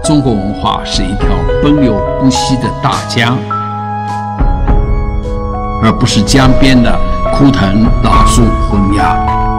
中国文化是一条奔流不息的大江，而不是江边的枯藤老树昏鸦。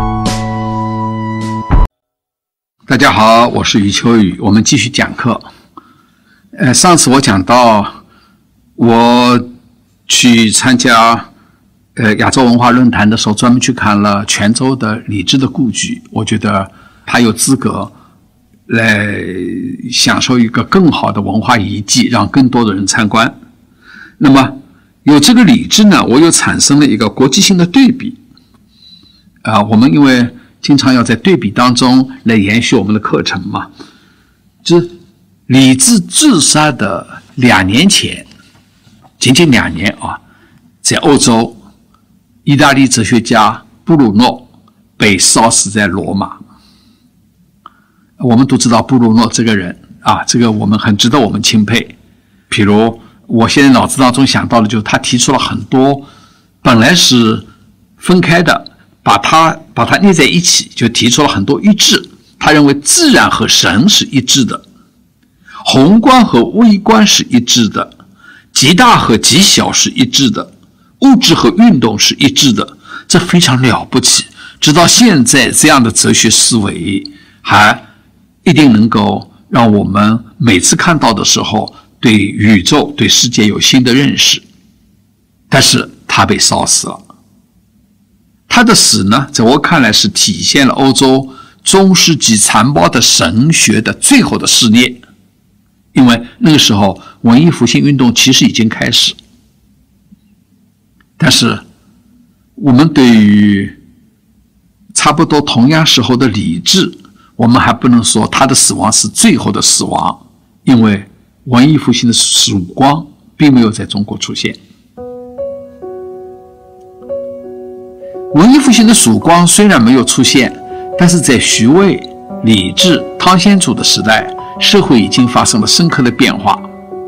大家好，我是余秋雨，我们继续讲课。上次我讲到我去参加亚洲文化论坛的时候，专门去看了泉州的李治的故居，我觉得他有资格来享受一个更好的文化遗迹，让更多的人参观。那么有这个李治呢，我又产生了一个国际性的对比。我们因为经常要在对比当中来延续我们的课程嘛，就是李治自杀的2年前，仅仅2年啊，在欧洲，意大利哲学家布鲁诺被烧死在罗马。我们都知道布鲁诺这个人啊，这个我们很值得我们钦佩。比如我现在脑子当中想到的，就是他提出了很多本来是分开的，把它捏在一起，就提出了很多一致。他认为自然和神是一致的，宏观和微观是一致的，极大和极小是一致的，物质和运动是一致的。这非常了不起，直到现在这样的哲学思维还一定能够让我们每次看到的时候对宇宙对世界有新的认识。但是他被烧死了，他的死呢，在我看来是体现了欧洲中世纪残暴的神学的最后的试炼。因为那个时候文艺复兴运动其实已经开始，但是我们对于差不多同样时候的李治，我们还不能说他的死亡是最后的死亡，因为文艺复兴的曙光并没有在中国出现。文艺复兴的曙光虽然没有出现，但是在徐渭、李治、汤显祖的时代，社会已经发生了深刻的变化。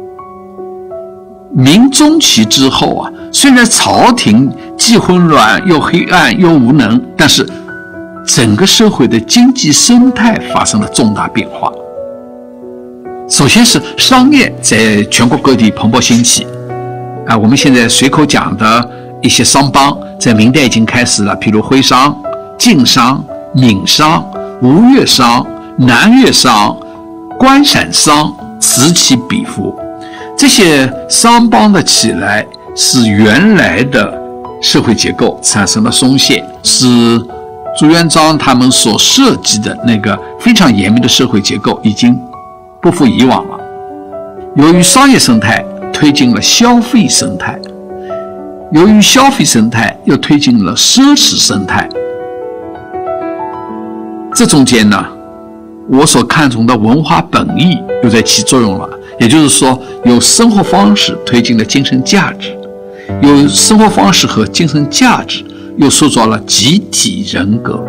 明中期之后啊，虽然朝廷既混乱又黑暗又无能，但是整个社会的经济生态发生了重大变化。首先是商业在全国各地蓬勃兴起。我们现在随口讲的一些商帮，在明代已经开始了，譬如徽商、晋商、闽商、吴越商、南越商、关陕商此起彼伏。这些商帮的起来，使原来的社会结构产生了松懈，使朱元璋他们所设计的那个非常严密的社会结构已经不复以往了。由于商业生态推进了消费生态，由于消费生态又推进了奢侈生态，这中间呢，我所看重的文化本意又在起作用了。也就是说，有生活方式推进了精神价值，有生活方式和精神价值又塑造了集体人格。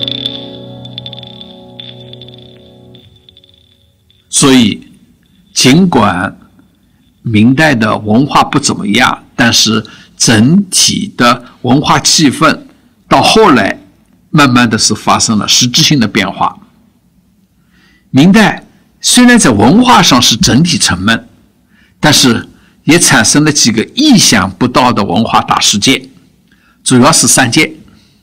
所以尽管明代的文化不怎么样，但是整体的文化气氛到后来慢慢的是发生了实质性的变化。明代虽然在文化上是整体沉闷，但是也产生了几个意想不到的文化大事件，主要是3件。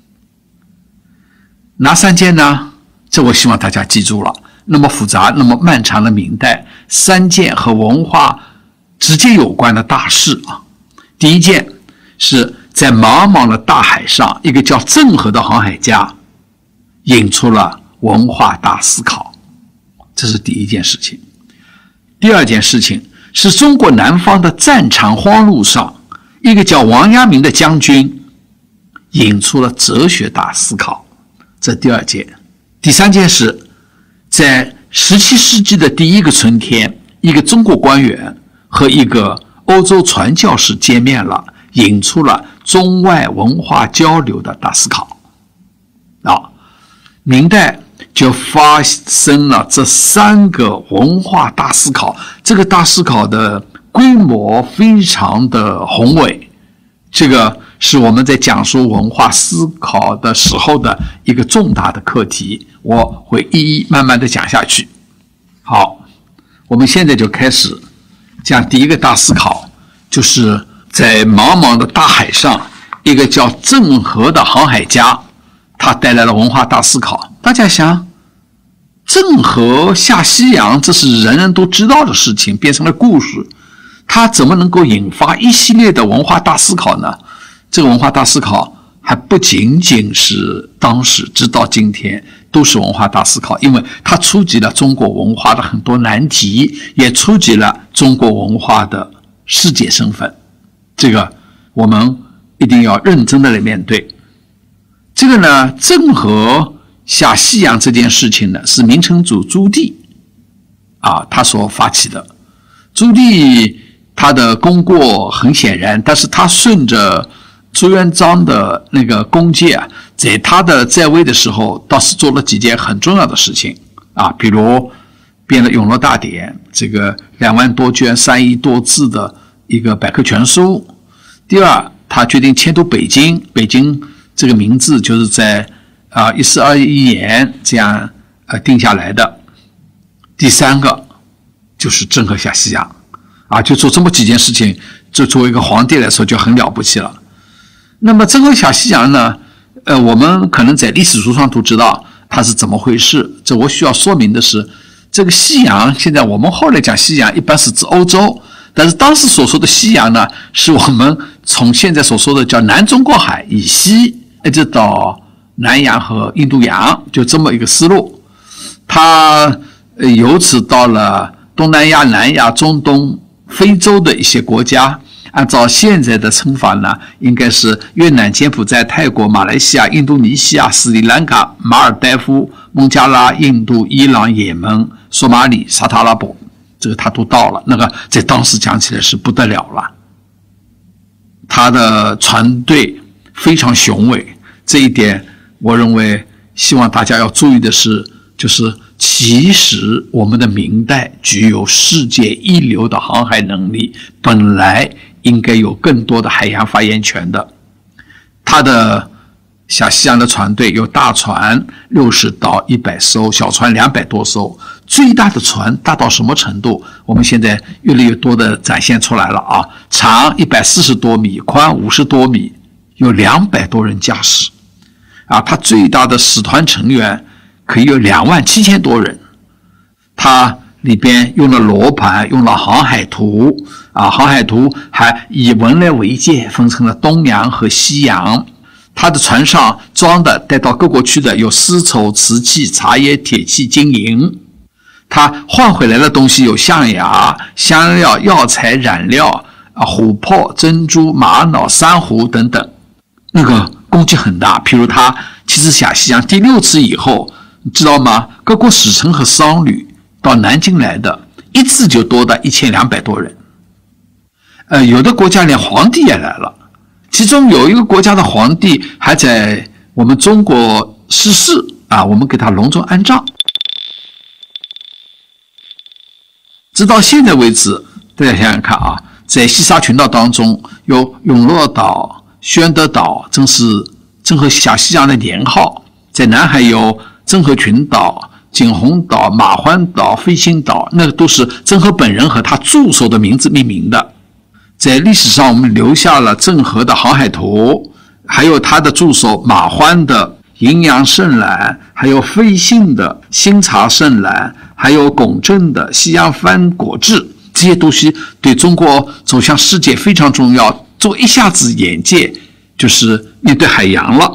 哪3件呢？这我希望大家记住了。那么复杂那么漫长的明代，3件和文化直接有关的大事啊。第一件是在茫茫的大海上，一个叫郑和的航海家引出了文化大思考，这是第一件事情。第二件事情是中国南方的战场荒路上，一个叫王阳明的将军引出了哲学大思考，这第2件。第3件是在17世纪的第一个春天，一个中国官员和一个欧洲传教士见面了，引出了中外文化交流的大思考。明代就发生了这3个文化大思考，这个大思考的规模非常的宏伟，这个是我们在讲述文化思考的时候的一个重大的课题，我会一一慢慢的讲下去。好， 我们现在就开始讲第一个大思考，就是在茫茫的大海上，一个叫郑和的航海家，他带来了文化大思考。大家想，郑和下西洋，这是人人都知道的事情，变成了故事，他怎么能够引发一系列的文化大思考呢？这个文化大思考还不仅仅是当时，直到今天都是文化大思考，因为它触及了中国文化的很多难题，也触及了中国文化的世界身份。这个我们一定要认真的来面对。这个呢，郑和下西洋这件事情呢，是明成祖朱棣他所发起的。朱棣他的功过很显然，但是他顺着朱元璋的那个功绩在他的在位的时候倒是做了几件很重要的事情比如编了《永乐大典》，这个2万多卷3亿多字的一个百科全书。第二，他决定迁都北京，北京这个名字就是在1421年这样定下来的。第三个就是郑和下西洋就做这么几件事情，这作为一个皇帝来说就很了不起了。那么郑和下西洋呢，我们可能在历史书上都知道它是怎么回事。这我需要说明的是，这个西洋，现在我们后来讲西洋一般是指欧洲，但是当时所说的西洋呢，是我们从现在所说的叫南中国海以西一直到南洋和印度洋，就这么一个思路。它由此到了东南亚、南亚、中东、非洲的一些国家，按照现在的称法呢，应该是越南、柬埔寨、泰国、马来西亚、印度尼西亚、斯里兰卡、马尔代夫、孟加拉、印度、伊朗、也门、索马里、沙特阿拉伯，这个他都到了。那个在当时讲起来是不得了了。他的船队非常雄伟，这一点我认为希望大家要注意的是，就是其实我们的明代具有世界一流的航海能力，本来应该有更多的海洋发言权的。他的下西洋的船队有大船60到100艘，小船200多艘，最大的船大到什么程度？我们现在越来越多的展现出来了长140多米，宽50多米，有200多人驾驶他最大的使团成员可以有27000多人。它里边用了罗盘，用了航海图航海图还以文来为界，分成了东洋和西洋。它的船上装的带到各国去的有丝绸、瓷器、茶叶、铁器、金银。它换回来的东西有象牙、香料、药材、染料琥珀、珍珠、玛瑙、珊瑚等等。那个功绩很大。譬如他其实下西洋第6次以后，你知道吗？各国使臣和商旅到南京来的一次就多达1200多人。有的国家连皇帝也来了，其中有一个国家的皇帝还在我们中国逝世我们给他隆重安葬。直到现在为止，大家想想看在西沙群岛当中有永乐岛、宣德岛，正是郑和下西洋的年号。在南海有郑和群岛、景洪岛、马欢岛、飞行岛，那个都是郑和本人和他助手的名字命名的。在历史上我们留下了郑和的航海图，还有他的助手马欢的营养圣览，还有飞信的新茶圣览，还有龚正的西洋番果志，这些东西对中国走向世界非常重要，做一下子眼界就是面对海洋了。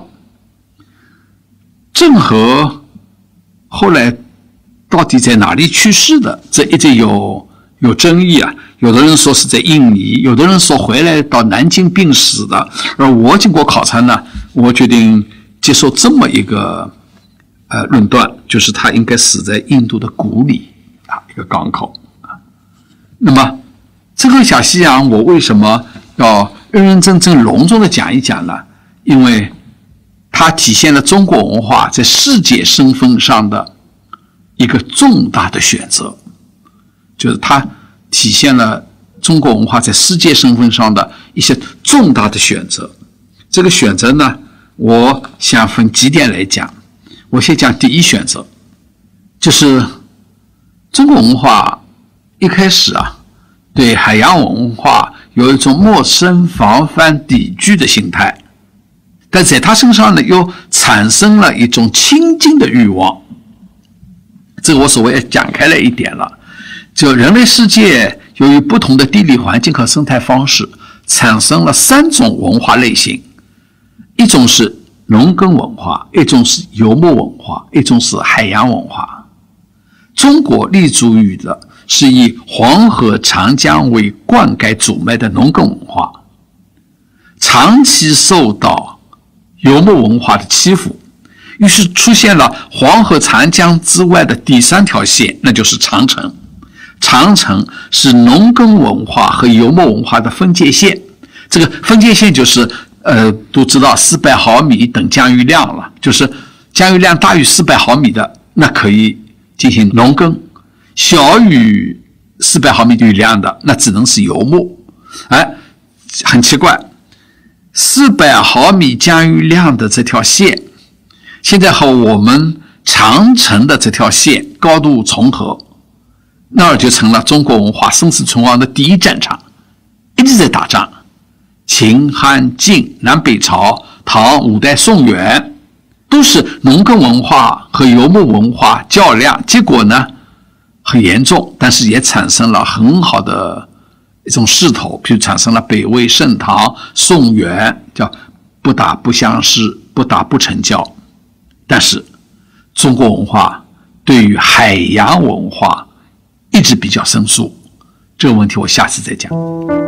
郑和后来到底在哪里去世的，这一直有争议有的人说是在印尼，有的人说回来到南京病死的。而我经过考察呢，我决定接受这么一个论断，就是他应该死在印度的古里一个港口那么这个下西洋我为什么要认认真真隆重的讲一讲呢？因为它体现了中国文化在世界身份上的一个重大的选择，就是它体现了中国文化在世界身份上的一些重大的选择。这个选择呢，我想分几点来讲。我先讲第一选择，就是中国文化一开始对海洋文化有一种陌生、防范、抵拒的心态，但在他身上呢，又产生了一种亲近的欲望。这个我所谓讲开了一点了，就人类世界由于不同的地理环境和生态方式，产生了3种文化类型，一种是农耕文化，一种是游牧文化，一种是海洋文化。中国立足于的是以黄河、长江为灌溉主脉的农耕文化，长期受到游牧文化的欺负，于是出现了黄河、长江之外的第3条线，那就是长城。长城是农耕文化和游牧文化的分界线，这个分界线就是都知道400毫米等降雨量了，就是降雨量大于400毫米的，那可以进行农耕；小于400毫米雨量的，那只能是游牧。很奇怪，400毫米降雨量的这条线，现在和我们长城的这条线高度重合，那儿就成了中国文化生死存亡的第一战场，一直在打仗。秦、汉、晋、南北朝、唐、五代、宋、元，都是农耕文化和游牧文化较量，结果呢很严重，但是也产生了很好的一种势头，比如产生了北魏、盛唐、宋元，叫不打不相识，不打不成交。但是中国文化对于海洋文化一直比较生疏，这个问题我下次再讲。